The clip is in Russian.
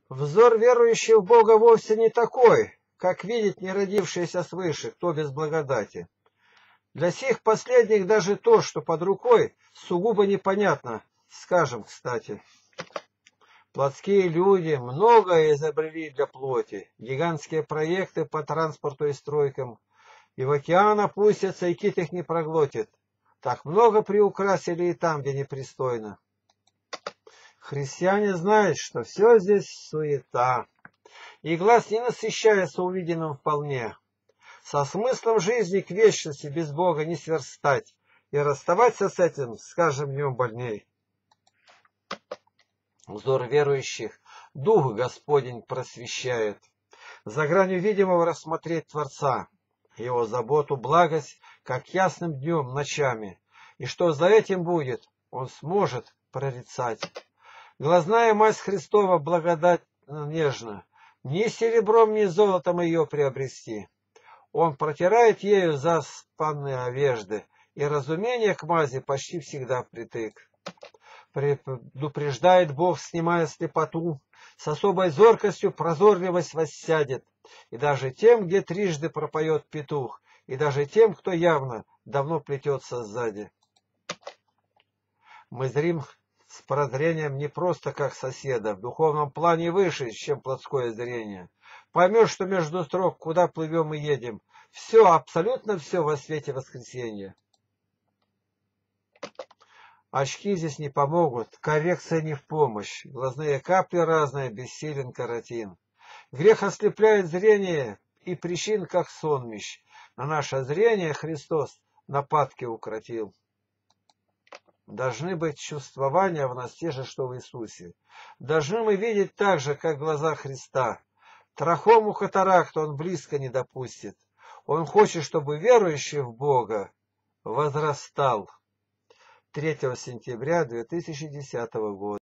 Взор верующего в Бога вовсе не такой, как видит не родившийся свыше, кто без благодати. Для сих последних даже то, что под рукой, сугубо непонятно, скажем, кстати. Плотские люди многое изобрели для плоти, гигантские проекты по транспорту и стройкам, и в океан опустятся, и кит их не проглотит. Так много приукрасили и там, где непристойно. Христиане знают, что все здесь суета, и глаз не насыщается увиденным вполне. Со смыслом жизни к вечности без Бога не сверстать, и расставаться с этим с каждым днем больней. Взор верующих Дух Господень просвещает, за гранью видимого рассмотреть Творца, Его заботу, благость, как ясным днем, ночами, и что за этим будет, он сможет прорицать. Глазная масть Христова благодать нежна, ни серебром, ни золотом ее приобрести. Он протирает ею заспанные одежды, и разумение к мази почти всегда впритык. Предупреждает Бог, снимая слепоту, с особой зоркостью прозорливость воссядет, и даже тем, где трижды пропоет петух, и даже тем, кто явно давно плетется сзади. Мы зрим с прозрением не просто как соседа, в духовном плане выше, чем плотское зрение. Поймешь, что между строк, куда плывем и едем, все, абсолютно все во свете воскресения. Очки здесь не помогут, коррекция не в помощь, глазные капли разные, бессилен каротин. Грех ослепляет зрение, и причин, как сонмищ. На наше зрение Христос нападки укротил. Должны быть чувствования в нас те же, что в Иисусе. Должны мы видеть так же, как глаза Христа. Трахому катаракту он близко не допустит. Он хочет, чтобы верующий в Бога возрастал. 3 сентября 2010 года.